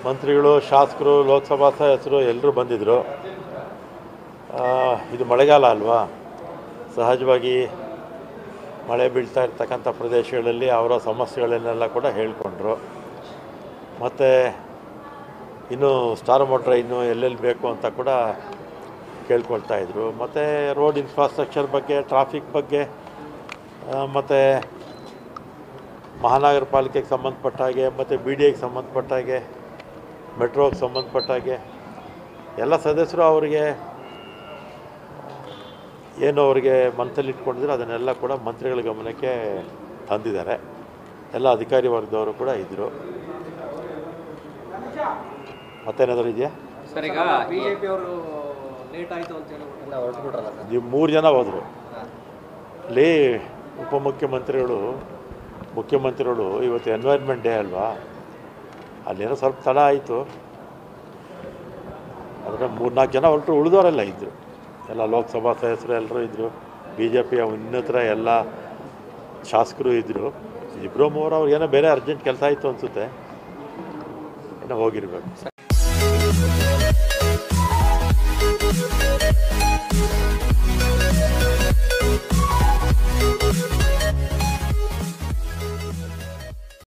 ಮಂತ್ರಿಗಳು, ಶಾಸಕರು, ಲೋಕಸಭಾ ಸದಸ್ಯರು ಎಲ್ಲರೂ ಬಂದಿದ್ದರು. ಇದು ಮಳೆಗಾಲ ಅಲ್ವಾ, ಸಹಜವಾಗಿ ಮಳೆ ಬೀಳ್ತಾ ಇರ್ತಕ್ಕಂಥ ಪ್ರದೇಶಗಳಲ್ಲಿ ಅವರ ಸಮಸ್ಯೆಗಳನ್ನೆಲ್ಲ ಕೂಡ ಹೇಳಿಕೊಂಡ್ರು. ಮತ್ತು ಇನ್ನೂ ಸ್ಟಾರ್ ಮೋಟ್ರ್ ಇನ್ನೂ ಎಲ್ಲೆಲ್ಲಿ ಬೇಕು ಅಂತ ಕೂಡ ಕೇಳ್ಕೊಳ್ತಾಯಿದ್ರು. ಮತ್ತು ರೋಡ್ ಇನ್ಫ್ರಾಸ್ಟ್ರಕ್ಚರ್ ಬಗ್ಗೆ, ಟ್ರಾಫಿಕ್ ಬಗ್ಗೆ, ಮತ್ತು ಮಹಾನಗರ ಪಾಲಿಕೆಗೆ ಸಂಬಂಧಪಟ್ಟ ಹಾಗೆ, ಮತ್ತು ಬಿ ಡಿ ಎಗೆ ಸಂಬಂಧಪಟ್ಟ ಹಾಗೆ, ಮೆಟ್ರೋಗೆ ಸಂಬಂಧಪಟ್ಟ ಹಾಗೆ ಎಲ್ಲ ಸದಸ್ಯರು ಅವರಿಗೆ ಏನು ಅವರಿಗೆ ಮನಸ್ಸಲ್ಲಿ ಇಟ್ಕೊಂಡಿದ್ರು ಅದನ್ನೆಲ್ಲ ಕೂಡ ಮಂತ್ರಿಗಳ ಗಮನಕ್ಕೆ ತಂದಿದ್ದಾರೆ. ಎಲ್ಲ ಅಧಿಕಾರಿ ವರ್ಗದವರು ಕೂಡ ಇದ್ದರು. ಮತ್ತೇನಾದರೂ ಇದೆಯಾ ಸರ್? ಈಗ ಬಿಜೆಪಿ ಅವರು ಲೇಟ್ ಆಯಿತು ಅಂತ ಹೇಳಿ ಹೊರಟುಬಿಟ್ರಲ್ಲ ಸರ್, ನೀವು 3 ಜನ ಹೋದರು. ಅಲ್ಲಿ ಮುಖ್ಯಮಂತ್ರಿಗಳು ಇವತ್ತು ಎನ್ವೈರ್ಮೆಂಟ್ ಡೇ ಅಲ್ವಾ, ಅಲ್ಲೇನೋ ಸ್ವಲ್ಪ ತಡ ಆಯಿತು. ಆದರೆ 3-4 ಜನ ಹೊರಟರು, ಉಳಿದವರೆಲ್ಲ ಇದ್ದರು. ಎಲ್ಲ ಲೋಕಸಭಾ ಸದಸ್ಯರು ಎಲ್ಲರೂ ಇದ್ದರು. ಬಿ ಜೆ ಪಿಯ ಇನ್ನಿತರ ಎಲ್ಲ ಶಾಸಕರು ಇದ್ದರು. 2-3 ಅವ್ರಿಗೇನೋ ಬೇರೆ ಅರ್ಜೆಂಟ್ ಕೆಲಸ ಆಯಿತು ಅನಿಸುತ್ತೆ, ಏನೋ ಹೋಗಿರಬೇಕು.